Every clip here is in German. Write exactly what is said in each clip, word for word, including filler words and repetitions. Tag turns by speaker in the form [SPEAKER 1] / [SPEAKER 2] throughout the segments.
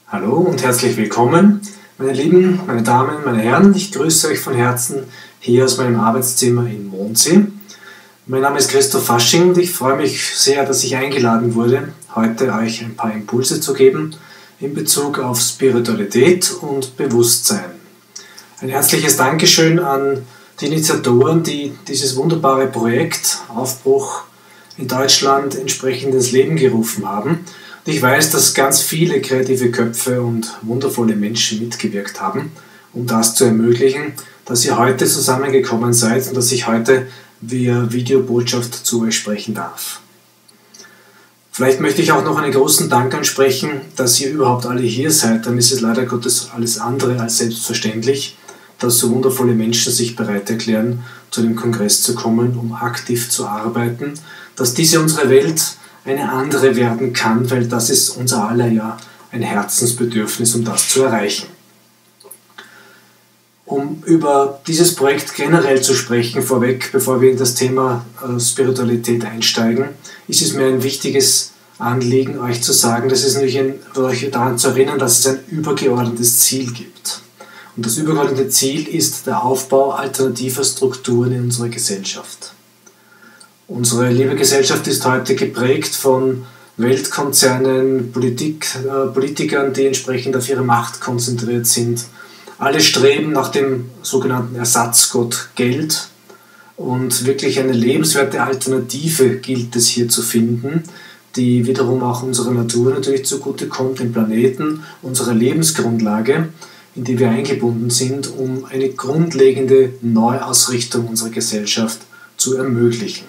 [SPEAKER 1] Hallo und herzlich willkommen, meine Lieben, meine Damen, meine Herren. Ich grüße euch von Herzen hier aus meinem Arbeitszimmer in Mondsee. Mein Name ist Christoph Fasching und ich freue mich sehr, dass ich eingeladen wurde, heute euch ein paar Impulse zu geben in Bezug auf Spiritualität und Bewusstsein. Ein herzliches Dankeschön an die Initiatoren, die dieses wunderbare Projekt Aufbruch in Deutschland entsprechend ins Leben gerufen haben. Und ich weiß, dass ganz viele kreative Köpfe und wundervolle Menschen mitgewirkt haben, um das zu ermöglichen, dass ihr heute zusammengekommen seid und dass ich heute via Videobotschaft zu euch sprechen darf. Vielleicht möchte ich auch noch einen großen Dank ansprechen, dass ihr überhaupt alle hier seid. Dann ist es leider Gottes alles andere als selbstverständlich, dass so wundervolle Menschen sich bereit erklären, zu dem Kongress zu kommen, um aktiv zu arbeiten, dass diese unsere Welt eine andere werden kann, weil das ist unser aller ja ein Herzensbedürfnis, um das zu erreichen. Um über dieses Projekt generell zu sprechen, vorweg, bevor wir in das Thema äh, Spiritualität einsteigen, ist es mir ein wichtiges Anliegen, euch zu sagen, dass es nämlich ein, euch daran zu erinnern, dass es ein übergeordnetes Ziel gibt. Und das übergeordnete Ziel ist der Aufbau alternativer Strukturen in unserer Gesellschaft. Unsere liebe Gesellschaft ist heute geprägt von Weltkonzernen, Politik, äh, Politikern, die entsprechend auf ihre Macht konzentriert sind. Alle streben nach dem sogenannten Ersatzgott Geld und wirklich eine lebenswerte Alternative gilt es hier zu finden, die wiederum auch unserer Natur natürlich zugutekommt, dem Planeten, unserer Lebensgrundlage, in die wir eingebunden sind, um eine grundlegende Neuausrichtung unserer Gesellschaft zu ermöglichen.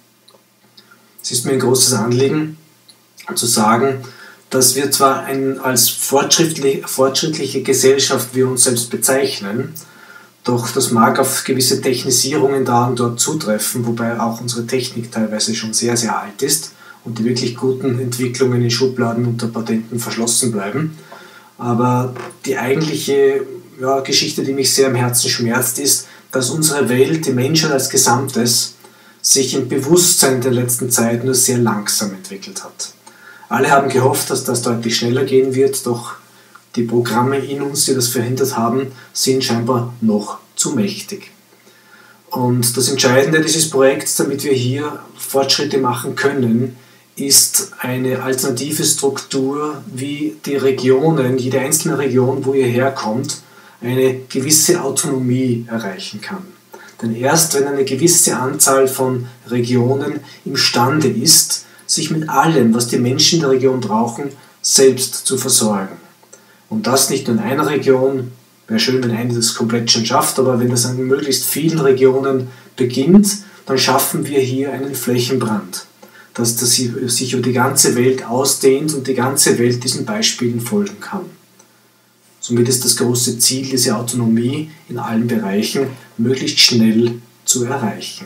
[SPEAKER 1] Es ist mir ein großes Anliegen zu sagen, dass wir zwar ein, als fortschrittlich, fortschrittliche Gesellschaft wir uns selbst bezeichnen, doch das mag auf gewisse Technisierungen da und dort zutreffen, wobei auch unsere Technik teilweise schon sehr, sehr alt ist und die wirklich guten Entwicklungen in Schubladen unter Patenten verschlossen bleiben. Aber die eigentliche ja, Geschichte, die mich sehr am Herzen schmerzt, ist, dass unsere Welt, die Menschheit als Gesamtes, sich im Bewusstsein der letzten Zeit nur sehr langsam entwickelt hat. Alle haben gehofft, dass das deutlich schneller gehen wird, doch die Programme in uns, die das verhindert haben, sind scheinbar noch zu mächtig. Und das Entscheidende dieses Projekts, damit wir hier Fortschritte machen können, ist eine alternative Struktur, wie die Regionen, jede einzelne Region, wo ihr herkommt, eine gewisse Autonomie erreichen kann. Denn erst wenn eine gewisse Anzahl von Regionen imstande ist, sich mit allem, was die Menschen in der Region brauchen, selbst zu versorgen. Und das nicht nur in einer Region, wäre schön, wenn eine das komplett schon schafft, aber wenn das an möglichst vielen Regionen beginnt, dann schaffen wir hier einen Flächenbrand, dass das sich über die ganze Welt ausdehnt und die ganze Welt diesen Beispielen folgen kann. Somit ist das große Ziel, diese Autonomie in allen Bereichen möglichst schnell zu erreichen.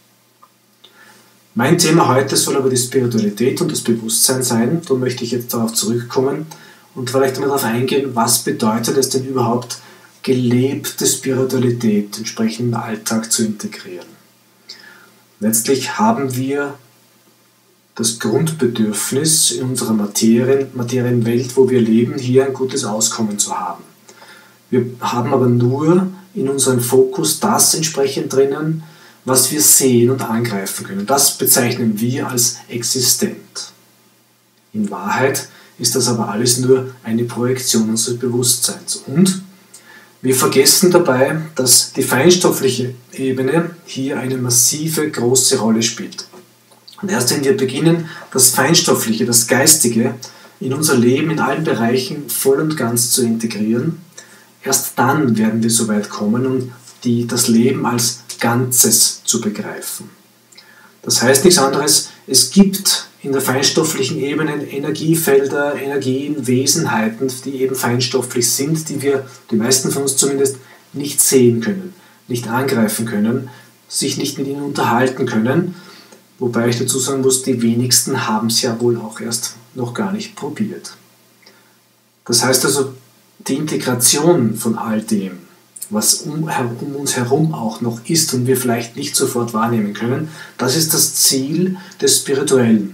[SPEAKER 1] Mein Thema heute soll aber die Spiritualität und das Bewusstsein sein. Da möchte ich jetzt darauf zurückkommen und vielleicht einmal darauf eingehen, was bedeutet es denn überhaupt, gelebte Spiritualität entsprechend in den Alltag zu integrieren. Letztlich haben wir das Grundbedürfnis in unserer Materien, Materienwelt, wo wir leben, hier ein gutes Auskommen zu haben. Wir haben aber nur in unserem Fokus das entsprechend drinnen, was wir sehen und angreifen können. Das bezeichnen wir als existent. In Wahrheit ist das aber alles nur eine Projektion unseres Bewusstseins. Und wir vergessen dabei, dass die feinstoffliche Ebene hier eine massive, große Rolle spielt. Und erst wenn wir beginnen, das Feinstoffliche, das Geistige in unser Leben in allen Bereichen voll und ganz zu integrieren, erst dann werden wir so weit kommen, um die, das Leben als Ganzes zu begreifen. Das heißt nichts anderes, es gibt in der feinstofflichen Ebene Energiefelder, Energien, Wesenheiten, die eben feinstofflich sind, die wir, die meisten von uns zumindest, nicht sehen können, nicht angreifen können, sich nicht mit ihnen unterhalten können. Wobei ich dazu sagen muss, die wenigsten haben es ja wohl auch erst noch gar nicht probiert. Das heißt also, die Integration von all dem, was um, um uns herum auch noch ist und wir vielleicht nicht sofort wahrnehmen können, das ist das Ziel des Spirituellen.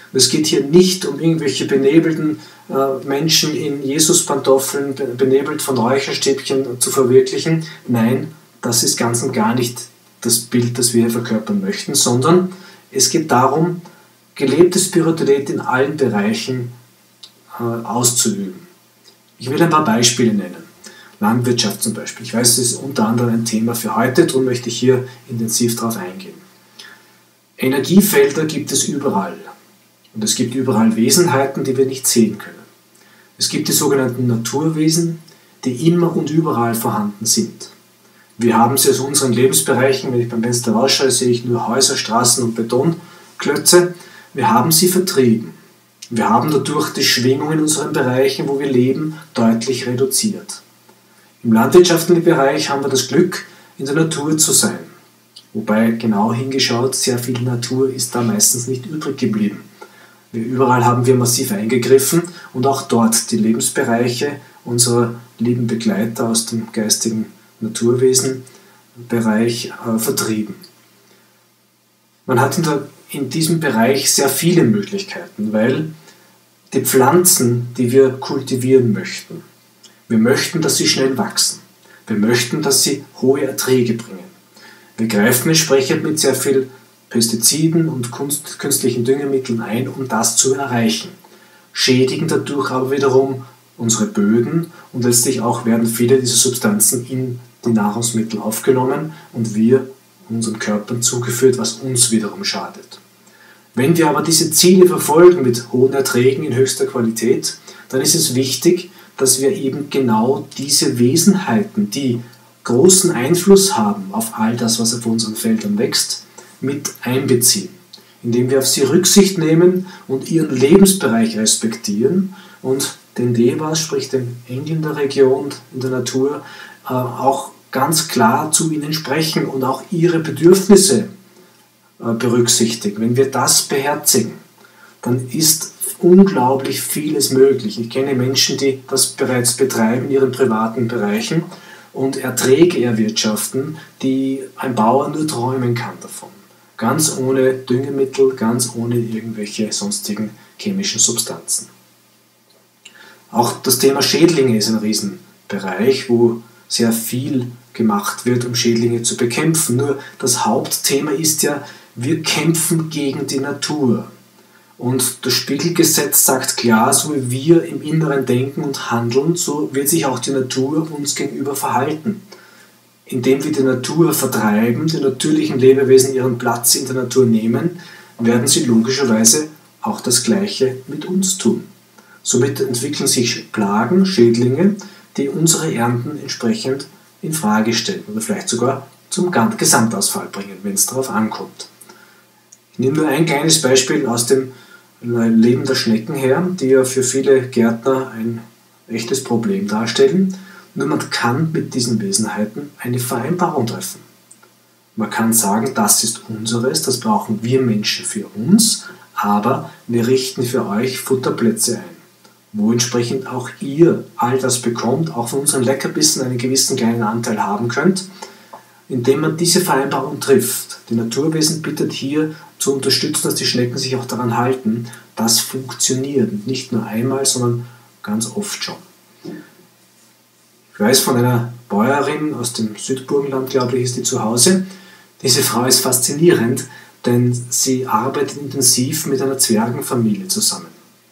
[SPEAKER 1] Und es geht hier nicht um irgendwelche benebelten äh, Menschen in Jesus-Pantoffeln, benebelt von Räucherstäbchen zu verwirklichen. Nein, das ist ganz und gar nicht das Bild, das wir hier verkörpern möchten, sondern es geht darum, gelebte Spiritualität in allen Bereichen äh, auszuüben. Ich will ein paar Beispiele nennen. Landwirtschaft zum Beispiel. Ich weiß, das ist unter anderem ein Thema für heute, darum möchte ich hier intensiv darauf eingehen. Energiefelder gibt es überall. Und es gibt überall Wesenheiten, die wir nicht sehen können. Es gibt die sogenannten Naturwesen, die immer und überall vorhanden sind. Wir haben sie aus unseren Lebensbereichen, wenn ich beim Fenster rausschaue, sehe ich nur Häuser, Straßen und Betonklötze. Wir haben sie vertrieben. Wir haben dadurch die Schwingung in unseren Bereichen, wo wir leben, deutlich reduziert. Im landwirtschaftlichen Bereich haben wir das Glück, in der Natur zu sein. Wobei, genau hingeschaut, sehr viel Natur ist da meistens nicht übrig geblieben. Überall haben wir massiv eingegriffen und auch dort die Lebensbereiche unserer lieben Begleiter aus dem geistigen Naturwesenbereich äh, vertrieben. Man hat in, der, in diesem Bereich sehr viele Möglichkeiten, weil die Pflanzen, die wir kultivieren möchten, wir möchten, dass sie schnell wachsen. Wir möchten, dass sie hohe Erträge bringen. Wir greifen entsprechend mit sehr viel Pestiziden und Kunst, künstlichen Düngemitteln ein, um das zu erreichen. Schädigen dadurch aber wiederum unsere Böden und letztlich auch werden viele dieser Substanzen in die Nahrungsmittel aufgenommen und wir unseren Körpern zugeführt, was uns wiederum schadet. Wenn wir aber diese Ziele verfolgen mit hohen Erträgen in höchster Qualität, dann ist es wichtig, dass wir eben genau diese Wesenheiten, die großen Einfluss haben auf all das, was auf unseren Feldern wächst, mit einbeziehen, indem wir auf sie Rücksicht nehmen und ihren Lebensbereich respektieren und den Devas, sprich den Engeln der Region, in der Natur, äh, auch ganz klar zu ihnen sprechen und auch ihre Bedürfnisse äh, berücksichtigen. Wenn wir das beherzigen, dann ist unglaublich vieles möglich. Ich kenne Menschen, die das bereits betreiben in ihren privaten Bereichen und Erträge erwirtschaften, die ein Bauer nur träumen kann davon. Ganz ohne Düngemittel, ganz ohne irgendwelche sonstigen chemischen Substanzen. Auch das Thema Schädlinge ist ein Riesenbereich, wo sehr viel gemacht wird, um Schädlinge zu bekämpfen. Nur das Hauptthema ist ja, wir kämpfen gegen die Natur. Und das Spiegelgesetz sagt klar, so wie wir im Inneren denken und handeln, so wird sich auch die Natur uns gegenüber verhalten. Indem wir die Natur vertreiben, die natürlichen Lebewesen ihren Platz in der Natur nehmen, werden sie logischerweise auch das Gleiche mit uns tun. Somit entwickeln sich Plagen, Schädlinge, die unsere Ernten entsprechend in Frage stellen oder vielleicht sogar zum Gesamtausfall bringen, wenn es darauf ankommt. Ich nehme nur ein kleines Beispiel aus dem Leben der Schnecken her, die ja für viele Gärtner ein echtes Problem darstellen. Nur man kann mit diesen Wesenheiten eine Vereinbarung treffen. Man kann sagen, das ist unseres, das brauchen wir Menschen für uns, aber wir richten für euch Futterplätze ein, wo entsprechend auch ihr all das bekommt, auch von unseren Leckerbissen einen gewissen kleinen Anteil haben könnt, indem man diese Vereinbarung trifft. Die Naturwesen bittet hier zu unterstützen, dass die Schnecken sich auch daran halten. Das funktioniert und nicht nur einmal, sondern ganz oft schon. Ich weiß von einer Bäuerin aus dem Südburgenland, glaube ich, ist die zu Hause. Diese Frau ist faszinierend, denn sie arbeitet intensiv mit einer Zwergenfamilie zusammen.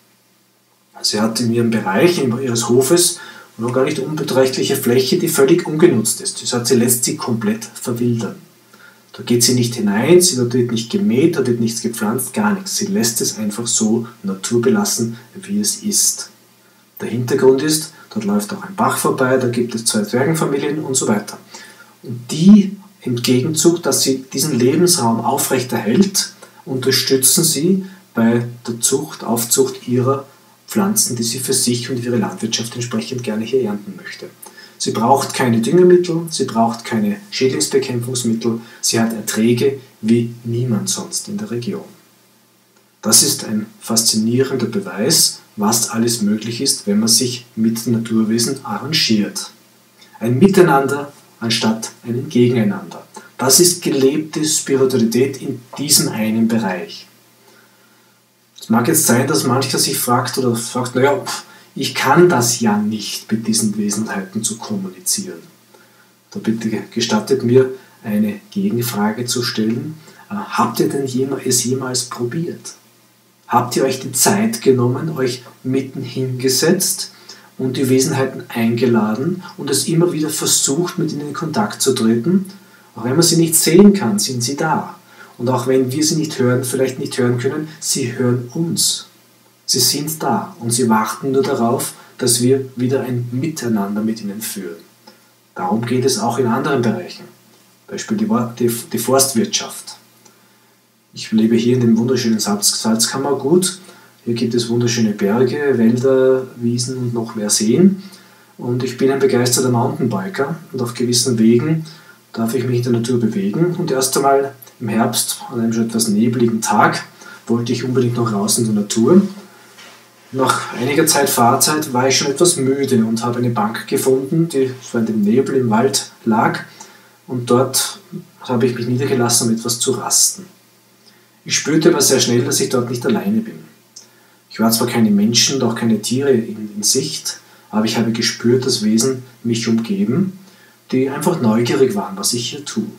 [SPEAKER 1] Sie hat in ihrem Bereich, in ihres Hofes, noch gar nicht unbeträchtliche Fläche, die völlig ungenutzt ist. Das heißt, sie lässt sie komplett verwildern. Da geht sie nicht hinein, sie wird nicht gemäht, da wird nichts gepflanzt, gar nichts. Sie lässt es einfach so naturbelassen, wie es ist. Der Hintergrund ist, dort läuft auch ein Bach vorbei, da gibt es zwei Zwergenfamilien und so weiter. Und die im Gegenzug, dass sie diesen Lebensraum aufrechterhält, unterstützen sie bei der Zucht, Aufzucht ihrer Pflanzen, die sie für sich und ihre Landwirtschaft entsprechend gerne hier ernten möchte. Sie braucht keine Düngemittel, sie braucht keine Schädlingsbekämpfungsmittel, sie hat Erträge wie niemand sonst in der Region. Das ist ein faszinierender Beweis, was alles möglich ist, wenn man sich mit den Naturwesen arrangiert. Ein Miteinander anstatt ein Gegeneinander. Das ist gelebte Spiritualität in diesem einen Bereich. Es mag jetzt sein, dass mancher sich fragt oder fragt, naja, ich kann das ja nicht, mit diesen Wesenheiten zu kommunizieren. Da bitte gestattet mir, eine Gegenfrage zu stellen. Habt ihr denn es jemals probiert? Habt ihr euch die Zeit genommen, euch mitten hingesetzt und die Wesenheiten eingeladen und es immer wieder versucht, mit ihnen in Kontakt zu treten? Auch wenn man sie nicht sehen kann, sind sie da. Und auch wenn wir sie nicht hören, vielleicht nicht hören können, sie hören uns. Sie sind da und sie warten nur darauf, dass wir wieder ein Miteinander mit ihnen führen. Darum geht es auch in anderen Bereichen. Beispiel die, die, die Forstwirtschaft. Ich lebe hier in dem wunderschönen Salz, Salzkammergut. Hier gibt es wunderschöne Berge, Wälder, Wiesen und noch mehr Seen. Und ich bin ein begeisterter Mountainbiker und auf gewissen Wegen darf ich mich in der Natur bewegen. Und erst einmal im Herbst, an einem schon etwas nebligen Tag, wollte ich unbedingt noch raus in die Natur. Nach einiger Zeit Fahrzeit war ich schon etwas müde und habe eine Bank gefunden, die so in dem Nebel im Wald lag. Und dort habe ich mich niedergelassen, um etwas zu rasten. Ich spürte aber sehr schnell, dass ich dort nicht alleine bin. Ich war zwar keine Menschen und auch keine Tiere in, in Sicht, aber ich habe gespürt, dass Wesen mich umgeben, die einfach neugierig waren, was ich hier tue.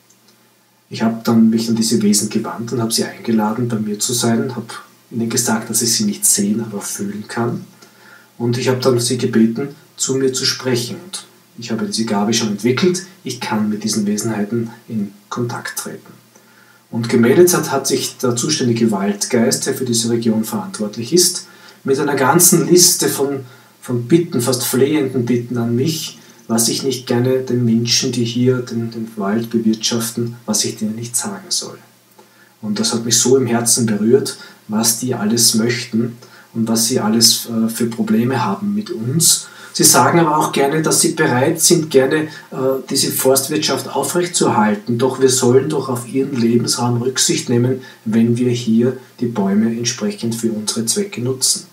[SPEAKER 1] Ich habe dann mich an diese Wesen gewandt und habe sie eingeladen, bei mir zu sein, habe ihnen gesagt, dass ich sie nicht sehen, aber fühlen kann. Und ich habe dann sie gebeten, zu mir zu sprechen. Und ich habe diese Gabe schon entwickelt, ich kann mit diesen Wesenheiten in Kontakt treten. Und gemeldet hat, hat sich der zuständige Waldgeist, der für diese Region verantwortlich ist, mit einer ganzen Liste von, von Bitten, fast flehenden Bitten an mich, was ich nicht gerne den Menschen, die hier den, den Wald bewirtschaften, was ich denen nicht sagen soll. Und das hat mich so im Herzen berührt, was die alles möchten und was sie alles äh, für Probleme haben mit uns. Sie sagen aber auch gerne, dass sie bereit sind, gerne äh, diese Forstwirtschaft aufrechtzuerhalten. Doch wir sollen doch auf ihren Lebensraum Rücksicht nehmen, wenn wir hier die Bäume entsprechend für unsere Zwecke nutzen.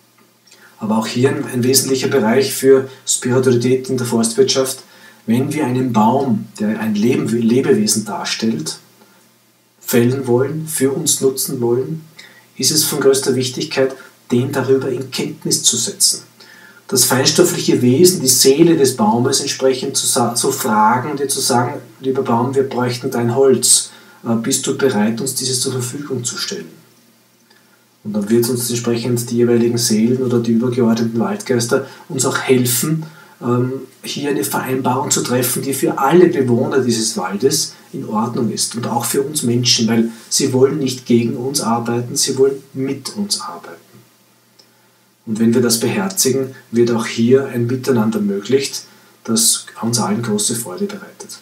[SPEAKER 1] Aber auch hier ein, ein wesentlicher Bereich für Spiritualität in der Forstwirtschaft. Wenn wir einen Baum, der ein Leben, Lebewesen darstellt, fällen wollen, für uns nutzen wollen, ist es von größter Wichtigkeit, den darüber in Kenntnis zu setzen. Das feinstoffliche Wesen, die Seele des Baumes entsprechend zu, zu fragen, dir zu sagen, lieber Baum, wir bräuchten dein Holz. Bist du bereit, uns dieses zur Verfügung zu stellen? Und dann wird uns entsprechend die jeweiligen Seelen oder die übergeordneten Waldgeister uns auch helfen, hier eine Vereinbarung zu treffen, die für alle Bewohner dieses Waldes in Ordnung ist und auch für uns Menschen, weil sie wollen nicht gegen uns arbeiten, sie wollen mit uns arbeiten. Und wenn wir das beherzigen, wird auch hier ein Miteinander ermöglicht, das uns allen große Freude bereitet.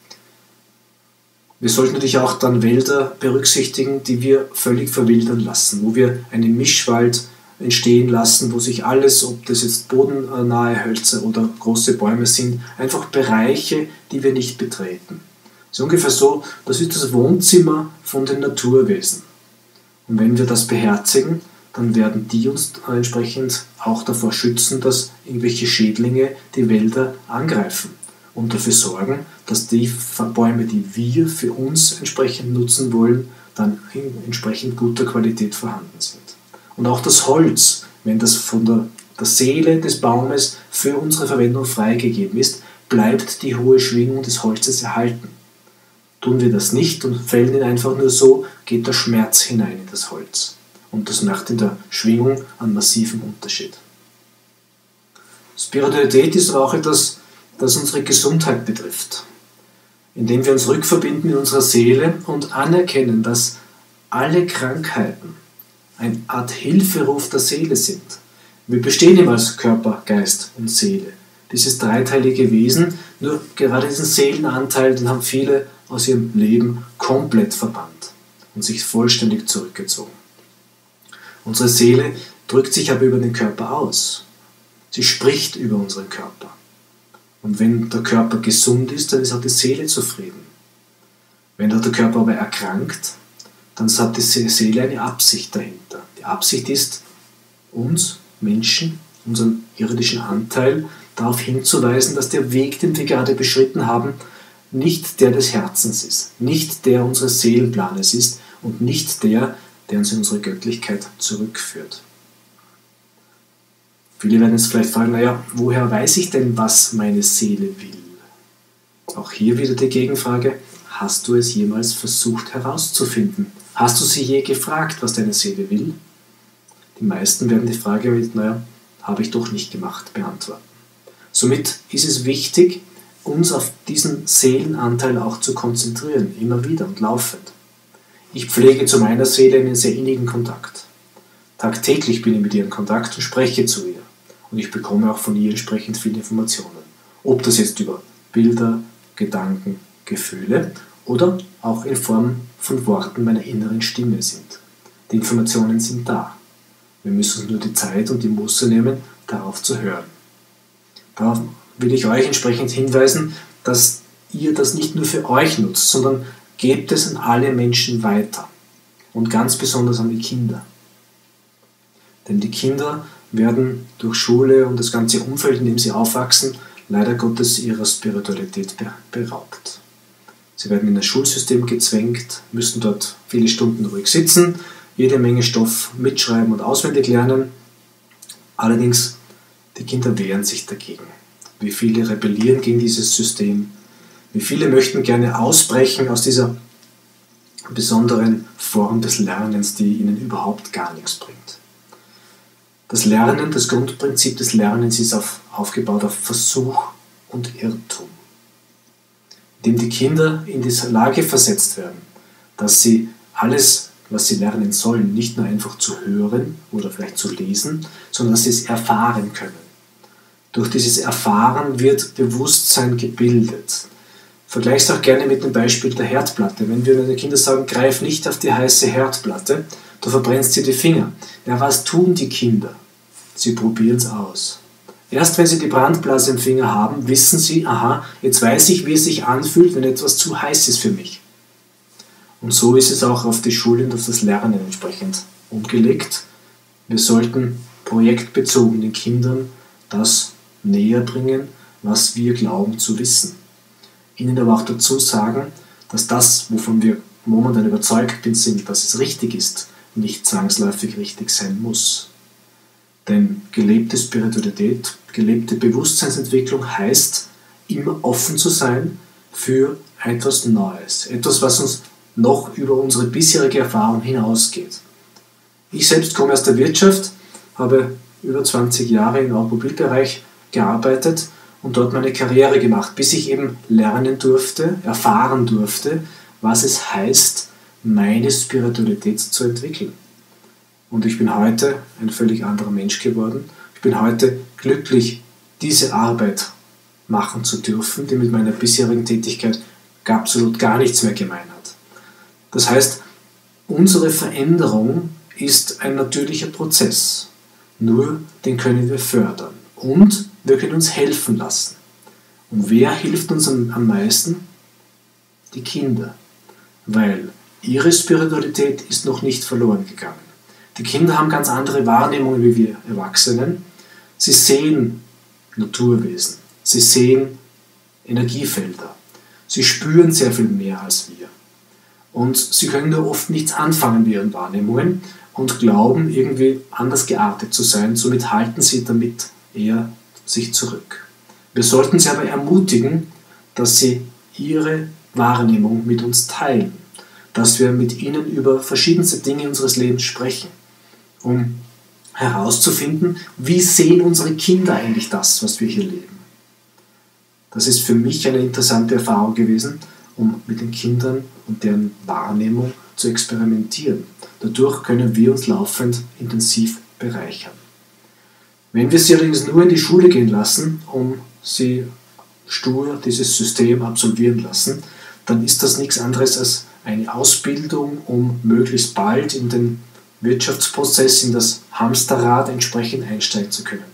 [SPEAKER 1] Wir sollten natürlich auch dann Wälder berücksichtigen, die wir völlig verwildern lassen, wo wir einen Mischwald entstehen lassen, wo sich alles, ob das jetzt bodennahe Hölzer oder große Bäume sind, einfach Bereiche, die wir nicht betreten. Das ist ungefähr so, das ist das Wohnzimmer von den Naturwesen. Und wenn wir das beherzigen, dann werden die uns entsprechend auch davor schützen, dass irgendwelche Schädlinge die Wälder angreifen und dafür sorgen, dass die Bäume, die wir für uns entsprechend nutzen wollen, dann in entsprechend guter Qualität vorhanden sind. Und auch das Holz, wenn das von der, der Seele des Baumes für unsere Verwendung freigegeben ist, bleibt die hohe Schwingung des Holzes erhalten. Tun wir das nicht und fällen ihn einfach nur so, geht der Schmerz hinein in das Holz. Und das macht in der Schwingung einen massiven Unterschied. Spiritualität ist aber auch etwas, das unsere Gesundheit betrifft. Indem wir uns rückverbinden in unserer Seele und anerkennen, dass alle Krankheiten eine Art Hilferuf der Seele sind. Wir bestehen immer als Körper, Geist und Seele. Dieses dreiteilige Wesen, nur gerade diesen Seelenanteil, den haben viele aus ihrem Leben komplett verbannt und sich vollständig zurückgezogen. Unsere Seele drückt sich aber über den Körper aus. Sie spricht über unseren Körper. Und wenn der Körper gesund ist, dann ist auch die Seele zufrieden. Wenn der Körper aber erkrankt, dann hat die Seele eine Absicht dahinter. Die Absicht ist, uns Menschen, unseren irdischen Anteil, darauf hinzuweisen, dass der Weg, den wir gerade beschritten haben, nicht der des Herzens ist, nicht der unseres Seelenplanes ist und nicht der, der uns in unsere Göttlichkeit zurückführt. Viele werden jetzt vielleicht fragen, naja, woher weiß ich denn, was meine Seele will? Auch hier wieder die Gegenfrage, hast du es jemals versucht herauszufinden? Hast du sie je gefragt, was deine Seele will? Die meisten werden die Frage mit, naja, habe ich doch nicht gemacht, beantworten. Somit ist es wichtig, uns auf diesen Seelenanteil auch zu konzentrieren, immer wieder und laufend. Ich pflege zu meiner Seele einen sehr innigen Kontakt. Tagtäglich bin ich mit ihr in Kontakt und spreche zu ihr. Und ich bekomme auch von ihr entsprechend viele Informationen. Ob das jetzt über Bilder, Gedanken, Gefühle oder auch in Form von Worten meiner inneren Stimme sind. Die Informationen sind da. Wir müssen uns nur die Zeit und die Muße nehmen, darauf zu hören. Darauf will ich euch entsprechend hinweisen, dass ihr das nicht nur für euch nutzt, sondern gebt es an alle Menschen weiter. Und ganz besonders an die Kinder. Denn die Kinder werden durch Schule und das ganze Umfeld, in dem sie aufwachsen, leider Gottes ihrer Spiritualität beraubt. Sie werden in das Schulsystem gezwängt, müssen dort viele Stunden ruhig sitzen, jede Menge Stoff mitschreiben und auswendig lernen. Allerdings, die Kinder wehren sich dagegen. Wie viele rebellieren gegen dieses System? Wie viele möchten gerne ausbrechen aus dieser besonderen Form des Lernens, die ihnen überhaupt gar nichts bringt? Das Lernen, das Grundprinzip des Lernens ist auf, aufgebaut auf Versuch und Irrtum. Indem die Kinder in die Lage versetzt werden, dass sie alles, was sie lernen sollen, nicht nur einfach zu hören oder vielleicht zu lesen, sondern dass sie es erfahren können. Durch dieses Erfahren wird Bewusstsein gebildet. Vergleich es auch gerne mit dem Beispiel der Herdplatte. Wenn wir den Kindern sagen, greif nicht auf die heiße Herdplatte, du verbrennst dir die Finger. Ja, was tun die Kinder? Sie probieren es aus. Erst wenn sie die Brandblase im Finger haben, wissen sie, aha, jetzt weiß ich, wie es sich anfühlt, wenn etwas zu heiß ist für mich. Und so ist es auch auf die Schule und auf das Lernen entsprechend umgelegt. Wir sollten projektbezogen den Kindern das näher bringen, was wir glauben zu wissen. Ihnen aber auch dazu sagen, dass das, wovon wir momentan überzeugt sind, dass es richtig ist, nicht zwangsläufig richtig sein muss. Denn gelebte Spiritualität, gelebte Bewusstseinsentwicklung heißt, immer offen zu sein für etwas Neues. Etwas, was uns noch über unsere bisherige Erfahrung hinausgeht. Ich selbst komme aus der Wirtschaft, habe über zwanzig Jahre im Automobilbereich gearbeitet und dort meine Karriere gemacht, bis ich eben lernen durfte, erfahren durfte, was es heißt, meine Spiritualität zu entwickeln. Und ich bin heute ein völlig anderer Mensch geworden. Ich bin heute glücklich, diese Arbeit machen zu dürfen, die mit meiner bisherigen Tätigkeit absolut gar nichts mehr gemein hat. Das heißt, unsere Veränderung ist ein natürlicher Prozess. Nur den können wir fördern. Und wir können uns helfen lassen. Und wer hilft uns am, am meisten? Die Kinder. Weil ihre Spiritualität ist noch nicht verloren gegangen. Die Kinder haben ganz andere Wahrnehmungen wie wir Erwachsenen. Sie sehen Naturwesen. Sie sehen Energiefelder. Sie spüren sehr viel mehr als wir. Und sie können nur oft nichts anfangen mit ihren Wahrnehmungen und glauben, irgendwie anders geartet zu sein. Somit halten sie damit eher sich zurück. Wir sollten sie aber ermutigen, dass sie ihre Wahrnehmung mit uns teilen. Dass wir mit ihnen über verschiedenste Dinge unseres Lebens sprechen, um herauszufinden, wie sehen unsere Kinder eigentlich das, was wir hier leben. Das ist für mich eine interessante Erfahrung gewesen, um mit den Kindern und deren Wahrnehmung zu experimentieren. Dadurch können wir uns laufend intensiv bereichern. Wenn wir sie allerdings nur in die Schule gehen lassen, um sie stur dieses System absolvieren lassen, dann ist das nichts anderes als eine Ausbildung, um möglichst bald in den Wirtschaftsprozess, in das Hamsterrad entsprechend einsteigen zu können.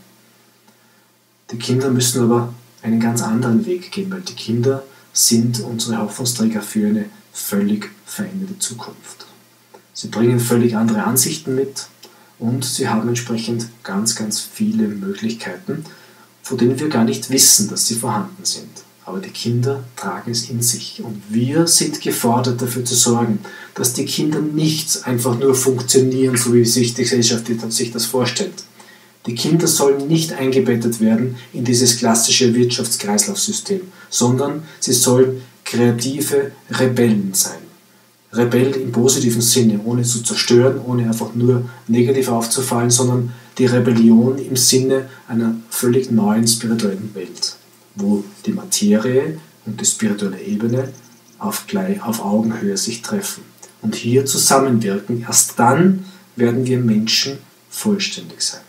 [SPEAKER 1] Die Kinder müssen aber einen ganz anderen Weg gehen, weil die Kinder sind unsere Hoffnungsträger für eine völlig veränderte Zukunft. Sie bringen völlig andere Ansichten mit und sie haben entsprechend ganz, ganz viele Möglichkeiten, von denen wir gar nicht wissen, dass sie vorhanden sind. aber die Kinder tragen es in sich. Und wir sind gefordert, dafür zu sorgen, dass die Kinder nicht einfach nur funktionieren, so wie sich die Gesellschaft sich das vorstellt. Die Kinder sollen nicht eingebettet werden in dieses klassische Wirtschaftskreislaufsystem, sondern sie sollen kreative Rebellen sein. Rebell im positiven Sinne, ohne zu zerstören, ohne einfach nur negativ aufzufallen, sondern die Rebellion im Sinne einer völlig neuen spirituellen Welt, wo die Materie und die spirituelle Ebene auf, gleich, auf Augenhöhe sich treffen und hier zusammenwirken. Erst dann werden wir Menschen vollständig sein.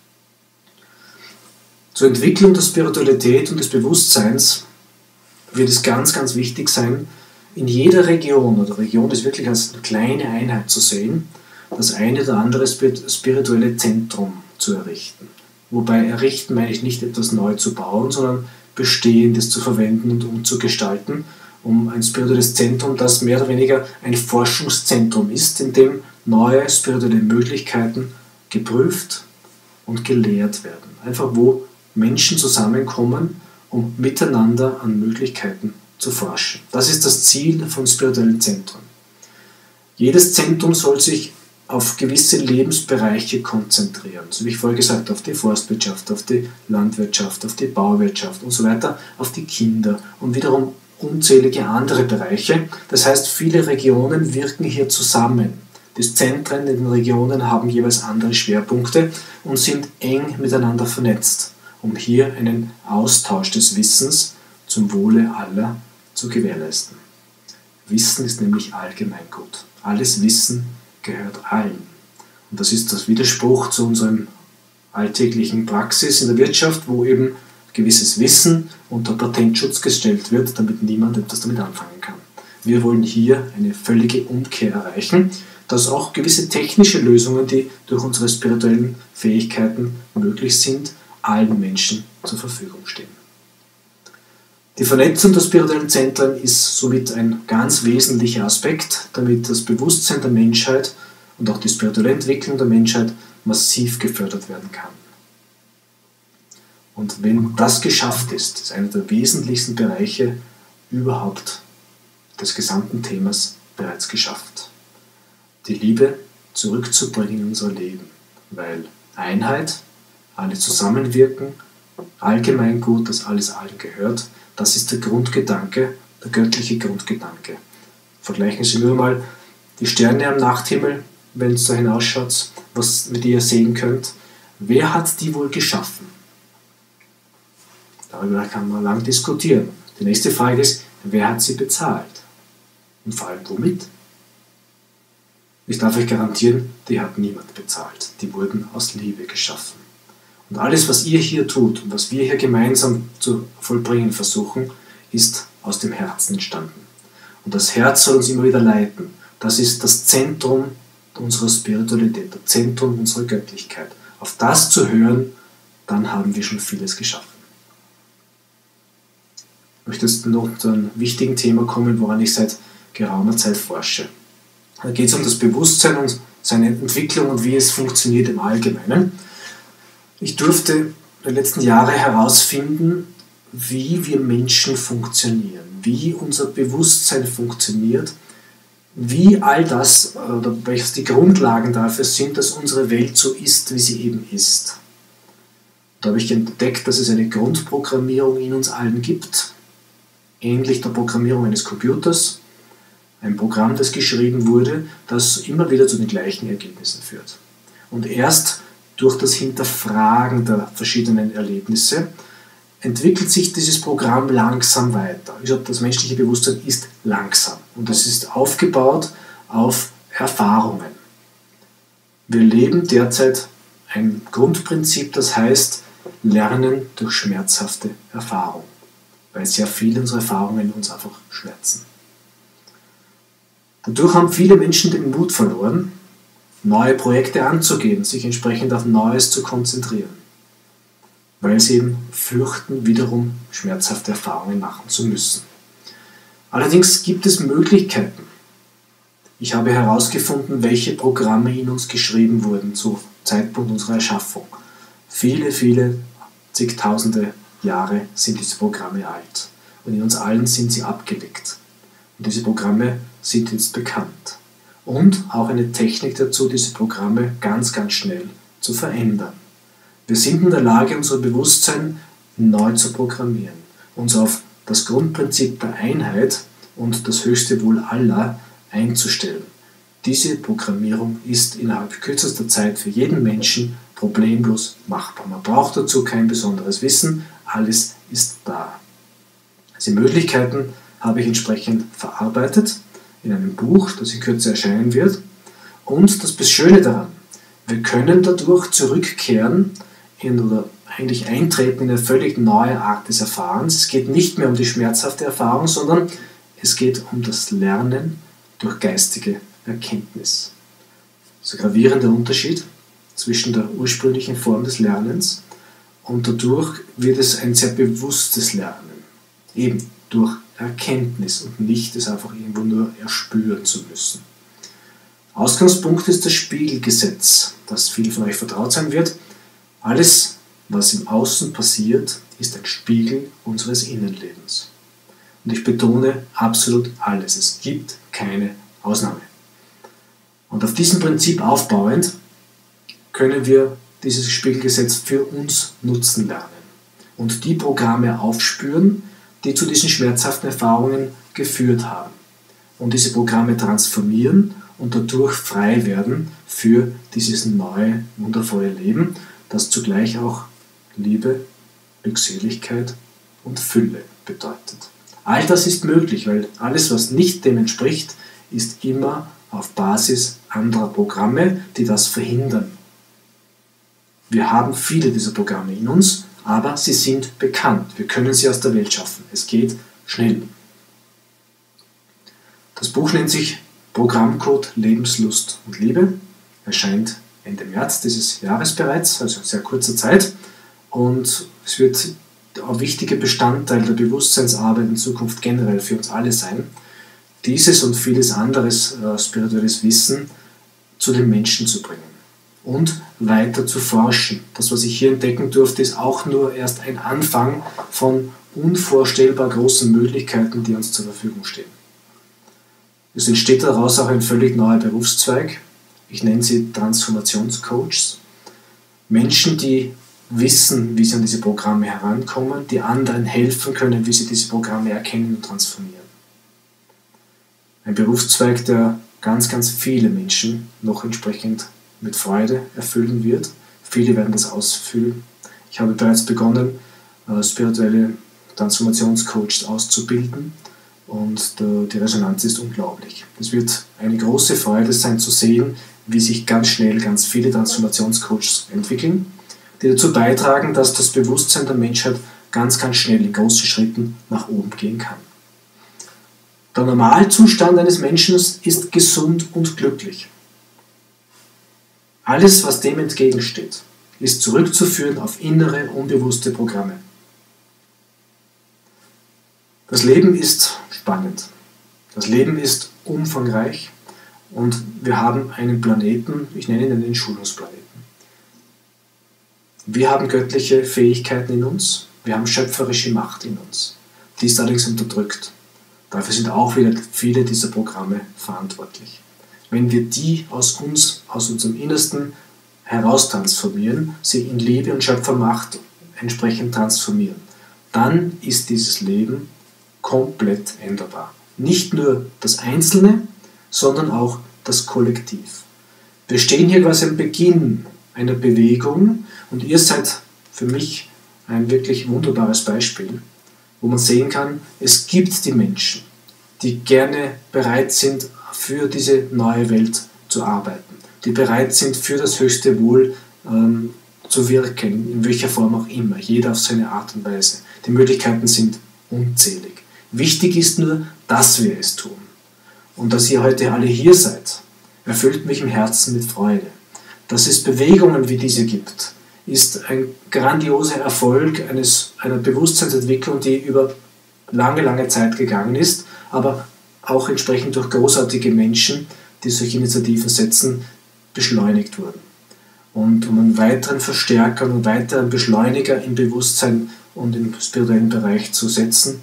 [SPEAKER 1] Zur Entwicklung der Spiritualität und des Bewusstseins wird es ganz, ganz wichtig sein, in jeder Region, oder Region ist wirklich als eine kleine Einheit zu sehen, das eine oder andere spirituelle Zentrum zu errichten. Wobei errichten meine ich nicht etwas neu zu bauen, sondern Bestehendes zu verwenden und umzugestalten, um ein spirituelles Zentrum, das mehr oder weniger ein Forschungszentrum ist, in dem neue spirituelle Möglichkeiten geprüft und gelehrt werden. Einfach wo Menschen zusammenkommen, um miteinander an Möglichkeiten zu forschen. Das ist das Ziel von spirituellen Zentren. Jedes Zentrum soll sich auf gewisse Lebensbereiche konzentrieren. So wie ich vorher gesagt habe, auf die Forstwirtschaft, auf die Landwirtschaft, auf die Bauwirtschaft und so weiter, auf die Kinder und wiederum unzählige andere Bereiche. Das heißt, viele Regionen wirken hier zusammen. Die Zentren in den Regionen haben jeweils andere Schwerpunkte und sind eng miteinander vernetzt, um hier einen Austausch des Wissens zum Wohle aller zu gewährleisten. Wissen ist nämlich Allgemeingut. Alles Wissen gehört allen. Und das ist das Widerspruch zu unserem alltäglichen Praxis in der Wirtschaft, wo eben gewisses Wissen unter Patentschutz gestellt wird, damit niemand etwas damit anfangen kann. Wir wollen hier eine völlige Umkehr erreichen, dass auch gewisse technische Lösungen, die durch unsere spirituellen Fähigkeiten möglich sind, allen Menschen zur Verfügung stehen. Die Vernetzung der spirituellen Zentren ist somit ein ganz wesentlicher Aspekt, damit das Bewusstsein der Menschheit und auch die spirituelle Entwicklung der Menschheit massiv gefördert werden kann. Und wenn das geschafft ist, ist einer der wesentlichsten Bereiche überhaupt des gesamten Themas bereits geschafft. Die Liebe zurückzubringen in unser Leben, weil Einheit, alle zusammenwirken, Allgemeingut, dass alles allen gehört, das ist der Grundgedanke, der göttliche Grundgedanke. Vergleichen Sie nur mal die Sterne am Nachthimmel, wenn es da hinausschaut, was mit ihr sehen könnt. Wer hat die wohl geschaffen? Darüber kann man lang diskutieren. Die nächste Frage ist, wer hat sie bezahlt? Und vor allem womit? Ich darf euch garantieren, die hat niemand bezahlt. Die wurden aus Liebe geschaffen. Und alles, was ihr hier tut und was wir hier gemeinsam zu vollbringen versuchen, ist aus dem Herzen entstanden. Und das Herz soll uns immer wieder leiten. Das ist das Zentrum unserer Spiritualität, das Zentrum unserer Göttlichkeit. Auf das zu hören, dann haben wir schon vieles geschaffen. Ich möchte jetzt noch zu einem wichtigen Thema kommen, woran ich seit geraumer Zeit forsche. Da geht es um das Bewusstsein und seine Entwicklung und wie es funktioniert im Allgemeinen. Ich durfte in den letzten Jahren herausfinden, wie wir Menschen funktionieren, wie unser Bewusstsein funktioniert, wie all das, oder welches die Grundlagen dafür sind, dass unsere Welt so ist, wie sie eben ist. Da habe ich entdeckt, dass es eine Grundprogrammierung in uns allen gibt, ähnlich der Programmierung eines Computers, ein Programm, das geschrieben wurde, das immer wieder zu den gleichen Ergebnissen führt. Und erst durch das Hinterfragen der verschiedenen Erlebnisse entwickelt sich dieses Programm langsam weiter. Ich glaube, das menschliche Bewusstsein ist langsam und es ist aufgebaut auf Erfahrungen. Wir leben derzeit ein Grundprinzip, das heißt Lernen durch schmerzhafte Erfahrung, weil sehr viele unserer Erfahrungen uns einfach schmerzen. Dadurch haben viele Menschen den Mut verloren, neue Projekte anzugehen, sich entsprechend auf Neues zu konzentrieren, weil sie eben fürchten, wiederum schmerzhafte Erfahrungen machen zu müssen. Allerdings gibt es Möglichkeiten. Ich habe herausgefunden, welche Programme in uns geschrieben wurden zu Zeitpunkt unserer Erschaffung. Viele, viele zigtausende Jahre sind diese Programme alt. und in uns allen sind sie abgelegt. Und diese Programme sind jetzt bekannt. Und auch eine Technik dazu, diese Programme ganz, ganz schnell zu verändern. Wir sind in der Lage, unser Bewusstsein neu zu programmieren, uns auf das Grundprinzip der Einheit und das höchste Wohl aller einzustellen. Diese Programmierung ist innerhalb kürzester Zeit für jeden Menschen problemlos machbar. Man braucht dazu kein besonderes Wissen, alles ist da. Diese Möglichkeiten habe ich entsprechend verarbeitet in einem Buch, das in Kürze erscheinen wird. Und das Schöne daran, wir können dadurch zurückkehren in, oder eigentlich eintreten in eine völlig neue Art des Erfahrens. Es geht nicht mehr um die schmerzhafte Erfahrung, sondern es geht um das Lernen durch geistige Erkenntnis. Das ist ein gravierender Unterschied zwischen der ursprünglichen Form des Lernens und dadurch wird es ein sehr bewusstes Lernen. Eben durch Erkenntnis und nicht es einfach irgendwo nur erspüren zu müssen. Ausgangspunkt ist das Spiegelgesetz, das vielen von euch vertraut sein wird. Alles, was im Außen passiert, ist ein Spiegel unseres Innenlebens. Und ich betone absolut alles. Es gibt keine Ausnahme. Und auf diesem Prinzip aufbauend können wir dieses Spiegelgesetz für uns nutzen lernen und die Programme aufspüren, die zu diesen schmerzhaften Erfahrungen geführt haben. Und diese Programme transformieren und dadurch frei werden für dieses neue, wundervolle Leben, das zugleich auch Liebe, Glückseligkeit und Fülle bedeutet. All das ist möglich, weil alles, was nicht dem entspricht, ist immer auf Basis anderer Programme, die das verhindern. Wir haben viele dieser Programme in uns, aber sie sind bekannt. Wir können sie aus der Welt schaffen. Es geht schnell. Das Buch nennt sich Programmcode Lebenslust und Liebe. Erscheint Ende März dieses Jahres bereits, also in sehr kurzer Zeit. Und es wird ein wichtiger Bestandteil der Bewusstseinsarbeit in Zukunft generell für uns alle sein, dieses und vieles anderes äh, spirituelles Wissen zu den Menschen zu bringen und weiter zu forschen. Das, was ich hier entdecken durfte, ist auch nur erst ein Anfang von unvorstellbar großen Möglichkeiten, die uns zur Verfügung stehen. Es entsteht daraus auch ein völlig neuer Berufszweig. Ich nenne sie Transformationscoaches. Menschen, die wissen, wie sie an diese Programme herankommen, die anderen helfen können, wie sie diese Programme erkennen und transformieren. Ein Berufszweig, der ganz, ganz viele Menschen noch entsprechend mit Freude erfüllen wird. Viele werden das ausfüllen. Ich habe bereits begonnen, spirituelle Transformationscoaches auszubilden und die Resonanz ist unglaublich. Es wird eine große Freude sein zu sehen, wie sich ganz schnell ganz viele Transformationscoaches entwickeln, die dazu beitragen, dass das Bewusstsein der Menschheit ganz, ganz schnell in großen Schritten nach oben gehen kann. Der Normalzustand eines Menschen ist gesund und glücklich. Alles, was dem entgegensteht, ist zurückzuführen auf innere, unbewusste Programme. Das Leben ist spannend. Das Leben ist umfangreich und wir haben einen Planeten, ich nenne ihn den Schulungsplaneten. Wir haben göttliche Fähigkeiten in uns, wir haben schöpferische Macht in uns. Die ist allerdings unterdrückt. Dafür sind auch wieder viele dieser Programme verantwortlich. Wenn wir die aus uns, aus unserem Innersten heraus transformieren, sie in Liebe und Schöpfermacht entsprechend transformieren, dann ist dieses Leben komplett änderbar. Nicht nur das Einzelne, sondern auch das Kollektiv. Wir stehen hier quasi am Beginn einer Bewegung und ihr seid für mich ein wirklich wunderbares Beispiel, wo man sehen kann, es gibt die Menschen, die gerne bereit sind, für diese neue Welt zu arbeiten, die bereit sind, für das höchste Wohl ähm, zu wirken, in welcher Form auch immer, jeder auf seine Art und Weise. Die Möglichkeiten sind unzählig. Wichtig ist nur, dass wir es tun. Und dass ihr heute alle hier seid, erfüllt mich im Herzen mit Freude. Dass es Bewegungen wie diese gibt, ist ein grandioser Erfolg eines, einer Bewusstseinsentwicklung, die über lange, lange Zeit gegangen ist, aber auch entsprechend durch großartige Menschen, die solche Initiativen setzen, beschleunigt wurden. Und um einen weiteren Verstärker und einen weiteren Beschleuniger im Bewusstsein und im spirituellen Bereich zu setzen,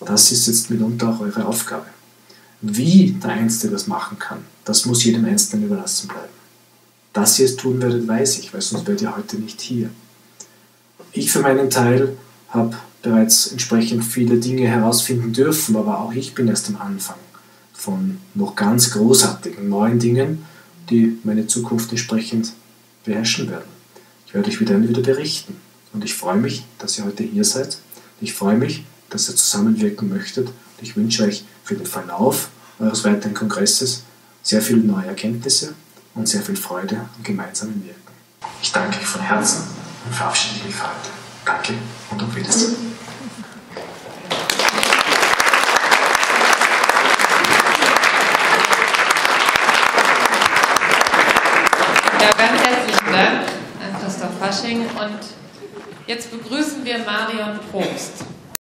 [SPEAKER 1] Das ist jetzt mitunter auch eure Aufgabe. Wie der Einzelne das machen kann, das muss jedem Einzelnen überlassen bleiben. Dass ihr es tun werdet, weiß ich, weil sonst wärt ihr heute nicht hier. Ich für meinen Teil habe bereits entsprechend viele Dinge herausfinden dürfen, aber auch ich bin erst am Anfang von noch ganz großartigen neuen Dingen, die meine Zukunft entsprechend beherrschen werden. Ich werde euch wieder wieder berichten und ich freue mich, dass ihr heute hier seid. Ich freue mich, dass ihr zusammenwirken möchtet und ich wünsche euch für den Verlauf eures weiteren Kongresses sehr viele neue Erkenntnisse und sehr viel Freude am gemeinsamen Wirken. Ich danke euch von Herzen und verabschiede mich für heute. Danke und auf Wiedersehen.
[SPEAKER 2] Ja, ganz herzlichen Dank an Christoph Fasching und jetzt begrüßen wir Marion Probst.